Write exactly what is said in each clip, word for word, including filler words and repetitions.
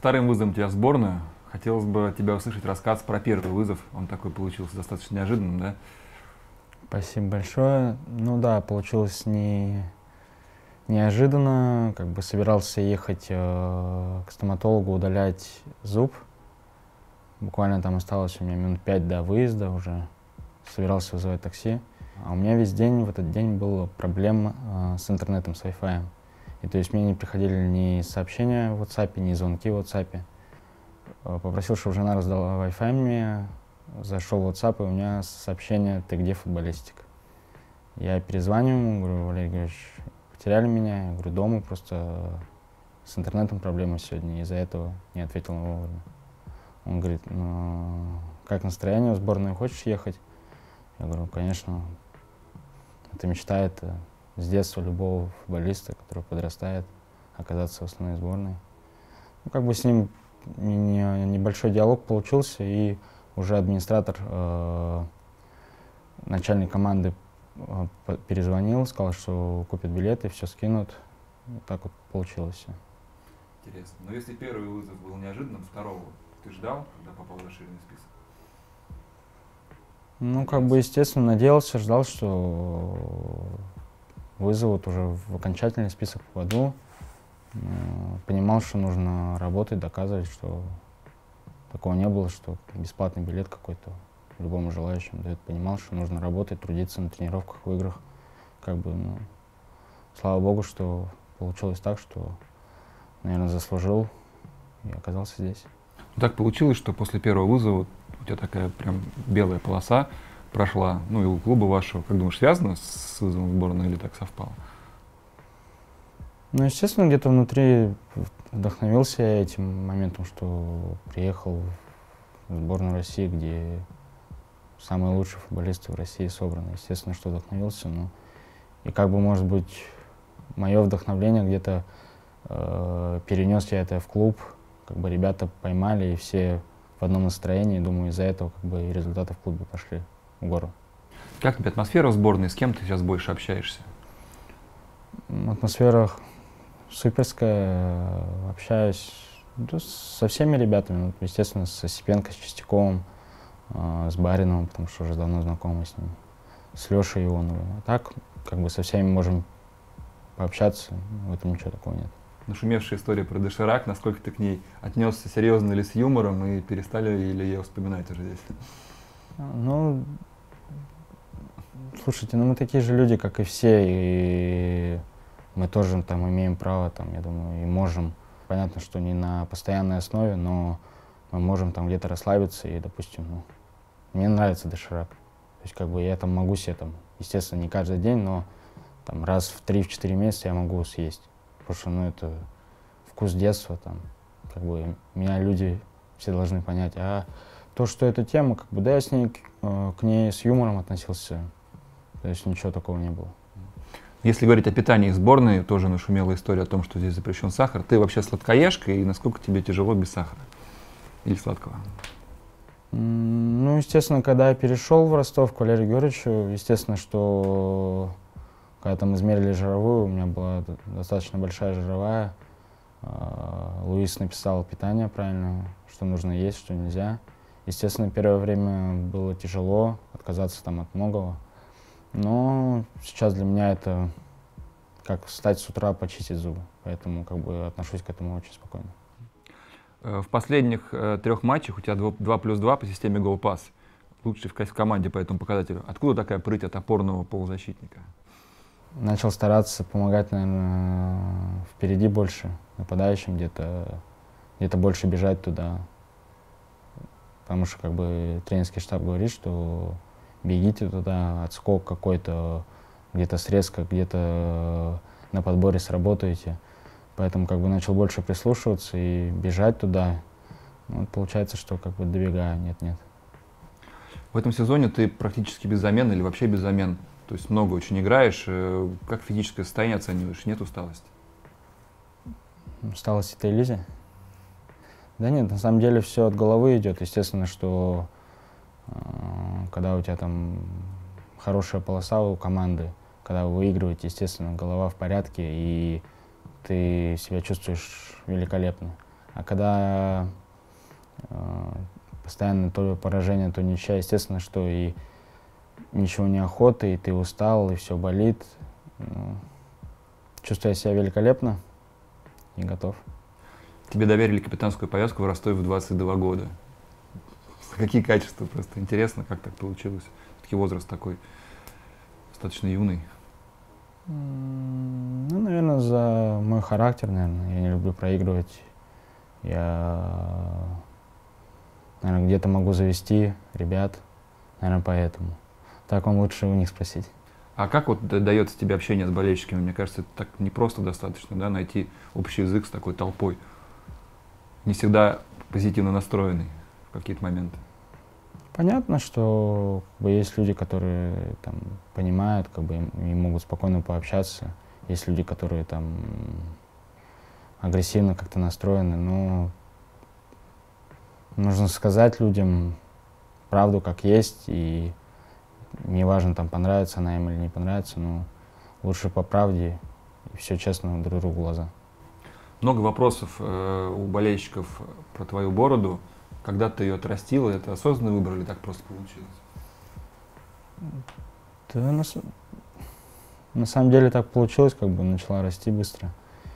вторым вызовом тебя в сборную. Хотелось бы от тебя услышать рассказ про первый вызов. Он такой получился достаточно неожиданным, да? Спасибо большое. Ну да, получилось не неожиданно. Как бы собирался ехать э, к стоматологу удалять зуб. Буквально там осталось у меня минут пять до выезда уже. Собирался вызывать такси. А у меня весь день, в этот день была проблема э, с интернетом, с Wi-Fi. И то есть мне не приходили ни сообщения в WhatsApp, ни звонки в WhatsApp. Э, попросил, чтобы жена раздала Wi-Fi мне. Зашел в WhatsApp, и у меня сообщение: «Ты где, футболистик?» Я перезваниваю ему, говорю: «Валерий Георгиевич, потеряли меня?» Я говорю: «Дома, просто с интернетом проблемы сегодня, из-за этого не ответил вовремя». Он говорит: «Ну, как настроение, в сборную хочешь ехать?» Я говорю: «Конечно, это мечта, это с детства любого футболиста, который подрастает, оказаться в основной сборной». Ну, как бы с ним небольшой диалог получился, и уже администратор, э, начальник команды э, перезвонил, сказал, что купят билеты, все скинут. Вот так вот получилось все. Интересно. Но если первый вызов был неожиданным, второго ты ждал, когда попал в расширенный список? Ну, как бы, естественно, надеялся, ждал, что вызовут уже в окончательный список попаду. Понимал, что нужно работать, доказывать, что такого не было, что бесплатный билет какой-то любому желающему дает. Понимал, что нужно работать, трудиться на тренировках, в играх. Как бы, ну, слава богу, что получилось так, что, наверное, заслужил и оказался здесь. Так получилось, что после первого вызова у тебя такая прям белая полоса прошла, ну и у клуба вашего. Как думаешь, связано с вызовом в сборную или так совпало? Ну, естественно, где-то внутри вдохновился я этим моментом, что приехал в сборную России, где самые лучшие футболисты в России собраны. Естественно, что вдохновился, но и как бы, может быть, мое вдохновление где-то э, перенес я это в клуб, как бы ребята поймали, и все в одном настроении. Думаю, из-за этого как бы и результаты в клубе пошли в гору. Как тебе атмосфера в сборной? С кем ты сейчас больше общаешься? Атмосфера суперская. Общаюсь, да, со всеми ребятами. Вот, естественно, с Осипенко, с Чистяковым, э, с Бариновым, потому что уже давно знакомы с ним, с Лешей Ионовым. А так, как бы, со всеми можем пообщаться, в этом ничего такого нет. Нашумевшая история про доширак, насколько ты к ней отнесся, серьезно или с юмором, и перестали ли ее вспоминать уже здесь? Ну, слушайте, ну мы такие же люди, как и все, и мы тоже там имеем право, там, я думаю, и можем. Понятно, что не на постоянной основе, но мы можем там где-то расслабиться, и, допустим, ну, мне нравится доширак. То есть, как бы, я там могу себе, там, естественно, не каждый день, но там раз в три-четыре месяца я могу съесть. Потому что, ну, это вкус детства, там, как бы, меня люди все должны понять. А то, что эта тема, как бы, да, я с ней, э, к ней с юмором относился, то есть ничего такого не было. Если говорить о питании сборной, тоже нашумела история о том, что здесь запрещен сахар. Ты вообще сладкоежка, и насколько тебе тяжело без сахара или сладкого? Ну, естественно, когда я перешел в Ростов к Валерию Георгиевичу, естественно, что когда там измерили жировую, у меня была достаточно большая жировая. Луис написал питание правильно, что нужно есть, что нельзя. Естественно, первое время было тяжело отказаться там от многого. Но сейчас для меня это как встать с утра, почистить зубы. Поэтому как бы отношусь к этому очень спокойно. В последних э, трех матчах у тебя два плюс два по системе GoPass. Лучший в, в команде по этому показателю. Откуда такая прыть от опорного полузащитника? Начал стараться помогать, наверное, впереди больше, нападающим, где-то где-то больше бежать туда. Потому что как бы тренерский штаб говорит, что бегите туда, отскок какой-то, где-то срезка, где-то на подборе сработаете. Поэтому как бы начал больше прислушиваться и бежать туда. Вот получается, что как бы добегаю, нет-нет. В этом сезоне ты практически без замен или вообще без замен. То есть много очень играешь. Как физическое состояние оцениваешь? Нет усталости? Усталость это иллюзия? Да нет, на самом деле все от головы идет. Естественно, что э, когда у тебя там хорошая полоса у команды, когда вы выигрываете, естественно, голова в порядке, и ты себя чувствуешь великолепно. А когда э, постоянно то поражение, то ничья, естественно, что и ничего не охота, и ты устал, и все болит. Ну, чувствую себя великолепно и готов. Тебе доверили капитанскую повязку в Ростове в двадцать два года. Какие качества? Просто интересно, как так получилось. Все-таки возраст такой достаточно юный. Ну, наверное, за мой характер, наверное. Я не люблю проигрывать. Я, наверное, где-то могу завести ребят, наверное, поэтому. Так вам лучше у них спросить. А как вот дается тебе общение с болельщиками? Мне кажется, это так непросто достаточно, да, найти общий язык с такой толпой. Не всегда позитивно настроенный в какие-то моменты. Понятно, что как бы, есть люди, которые там понимают, как бы, и могут спокойно пообщаться. Есть люди, которые там агрессивно как-то настроены, но нужно сказать людям правду как есть, и неважно, там понравится она им или не понравится, но лучше по правде и все честно друг другу в глаза. Много вопросов э, у болельщиков про твою бороду. Когда ты ее отрастила, это осознанный выбор или так просто получилось? Да, на, на самом деле так получилось, как бы начала расти быстро.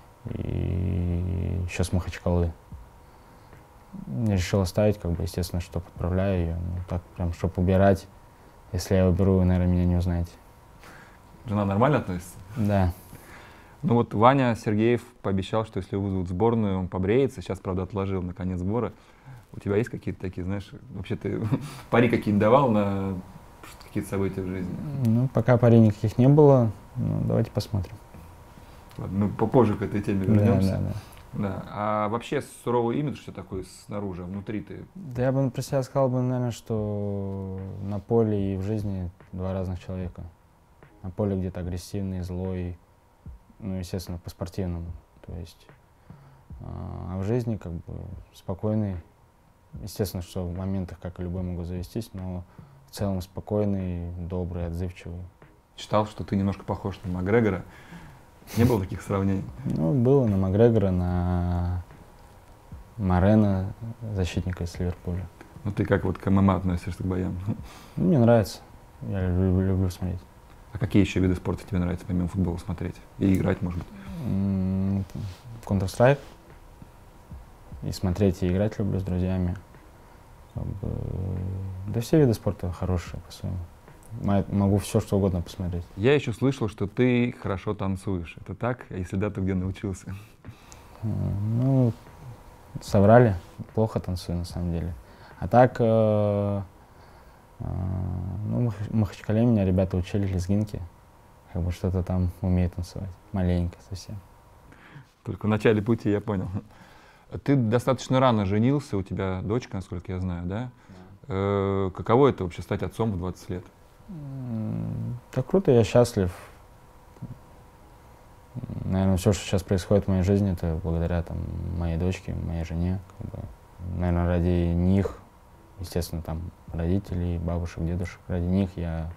И еще с Махачкалы. Я решил оставить, как бы, естественно, что подправляю ее. Ну, так прям, чтобы убирать. Если я уберу, вы, наверное, меня не узнаете. Жена нормально относится? Да. Ну вот Ваня Сергеев пообещал, что если вызовут в сборную, он побреется. Сейчас, правда, отложил на конец сбора. У тебя есть какие-то такие, знаешь, вообще ты пари какие-то давал на какие-то события в жизни? Ну, пока пари никаких не было. Ну, давайте посмотрим. Ладно, мы попозже к этой теме вернемся. Да, да, да. Да. А вообще суровый имидж, что такое снаружи, а внутри ты? Да я бы про себя сказал, бы, наверное, что на поле и в жизни два разных человека. На поле где-то агрессивный, злой, ну, естественно, по-спортивному. То есть, а в жизни как бы спокойный. Естественно, что в моментах, как и любой, могу завестись, но в целом спокойный, добрый, отзывчивый. Читал, что ты немножко похож на Макгрегора. Не было таких сравнений? Ну, было на Макгрегора, на Морено, защитника из Ливерпуля. Ну ты как вот к ММА относишься к боям? Ну, мне нравится. Я люблю, люблю смотреть. А какие еще виды спорта тебе нравится помимо футбола смотреть? И играть, может быть? Counter-Strike. И смотреть, и играть люблю с друзьями. Как бы, да все виды спорта хорошие по-своему. Могу все, что угодно посмотреть. Я еще слышал, что ты хорошо танцуешь. Это так? А если да, то где научился? Ну, соврали. Плохо танцую, на самом деле. А так, э, э, ну, в Махачкале меня ребята учили лезгинки. Как бы что-то там умею танцевать. Маленько совсем. Только в начале пути я понял. Ты достаточно рано женился, у тебя дочка, насколько я знаю, да? Да. Э, каково это вообще стать отцом в двадцать лет? Да круто, я счастлив. Наверное, все, что сейчас происходит в моей жизни, это благодаря там, моей дочке, моей жене. Как бы. Наверное, ради них, естественно, там родителей, бабушек, дедушек, ради них я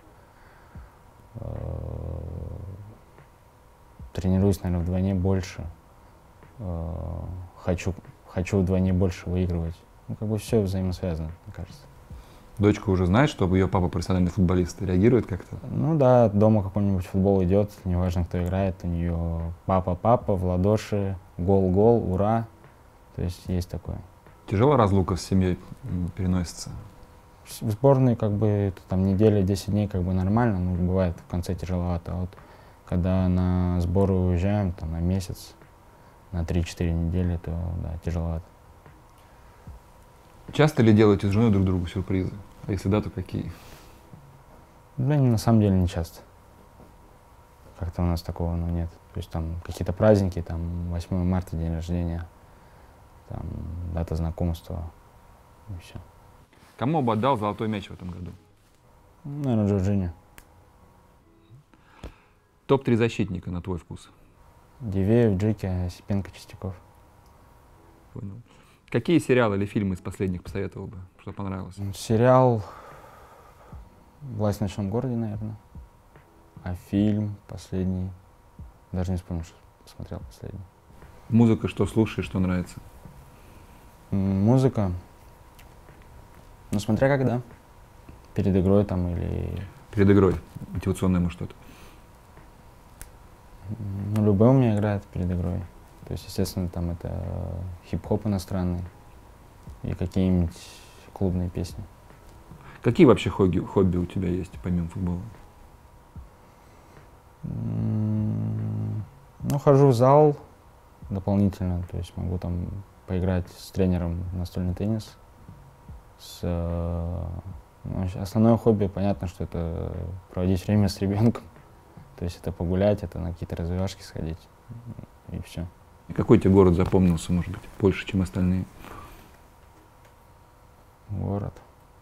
э, тренируюсь, наверное, вдвойне больше. Э, хочу, хочу вдвойне больше выигрывать. Ну, как бы все взаимосвязано, мне кажется. Дочка уже знает, что ее папа профессиональный футболист, реагирует как-то? Ну да, дома какой-нибудь футбол идет, неважно, кто играет, у нее папа-папа, в ладоши, гол-гол, ура. То есть есть такое. Тяжело разлука с семьей переносится? В сборной как бы там неделя, десять дней как бы нормально, но бывает в конце тяжеловато. А вот когда на сборы уезжаем, там на месяц, на три-четыре недели, то да, тяжеловато. Часто ли делаете с женой друг другу сюрпризы? А если да, то какие? Да, на самом деле не часто. Как-то у нас такого ну, нет. То есть там какие-то праздники, там восьмое марта, день рождения, там дата знакомства и все. Кому бы отдал золотой мяч в этом году? Наверное, Джорджиньо. топ три защитника на твой вкус? Дивеев, Джики, Осипенко, Чистяков. Понял. Какие сериалы или фильмы из последних посоветовал бы, что понравилось? Сериал «Власть в ночном городе», наверное. А фильм последний, даже не вспомню, что посмотрел последний. Музыка, что слушаешь, что нравится? М, Музыка. Ну, смотря когда. Перед игрой там или... Перед игрой. Мотивационное, может, что-то. м, Ну, любой у меня играет перед игрой. То есть, естественно, там это хип-хоп иностранный и какие-нибудь клубные песни. Какие вообще хобби, хобби у тебя есть, помимо футбола? М, Ну, хожу в зал дополнительно, то есть могу там поиграть с тренером в настольный теннис. С, э, ну, щ- основное хобби, понятно, что это проводить время с ребенком. То есть это погулять, это на какие-то развивашки сходить, и все. И какой тебе город запомнился, может быть, больше, чем остальные? Город.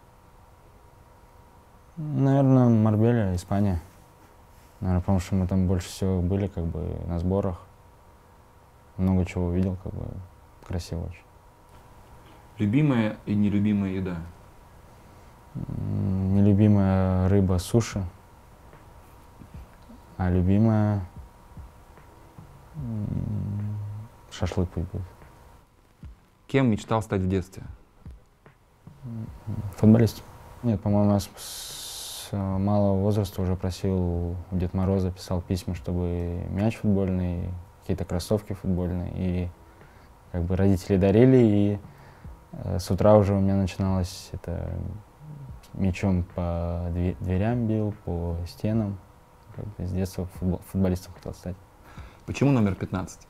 Наверное, Марбелья, Испания. Наверное, потому что мы там больше всего были как бы на сборах. Много чего увидел, как бы красиво очень. Любимая и нелюбимая еда? М, Нелюбимая рыба суши, а любимая м, шашлык пусть будет. Кем мечтал стать в детстве? Футболист. Нет, по-моему, я с, с малого возраста уже просил у Деда Мороза, писал письма, чтобы мяч футбольный, какие-то кроссовки футбольные. И как бы родители дарили, и э, с утра уже у меня начиналось это мячом по две- дверям бил, по стенам. Как бы с детства футбол- футболистом хотел стать. Почему номер пятнадцать?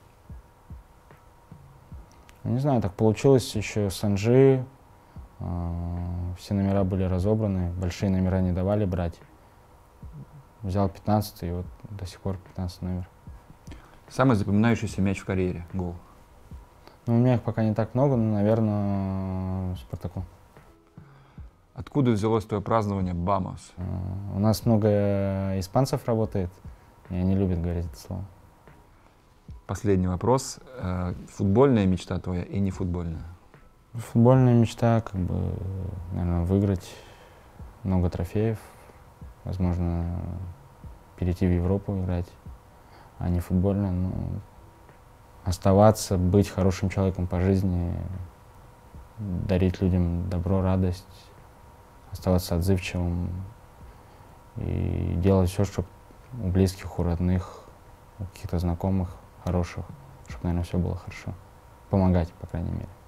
Ну, не знаю, так получилось еще с Анжи. э, Все номера были разобраны, большие номера не давали брать. Взял пятнадцатый, и вот до сих пор пятнадцатый номер. Самый запоминающийся мяч в карьере, гол. Ну, у меня их пока не так много, но, наверное, Спартаку. Откуда взялось твое празднование Бамос? Э, У нас много испанцев работает, и они любят говорить это слово. Последний вопрос. Э, Футбольная мечта твоя и не футбольная? Футбольная мечта, как бы, наверное, выиграть много трофеев, возможно, перейти в Европу играть, а не футбольная. Ну, оставаться, быть хорошим человеком по жизни, дарить людям добро, радость, оставаться отзывчивым и делать все, чтобы у близких, у родных, у каких-то знакомых хороших, чтобы, наверное, все было хорошо. Помогать, по крайней мере.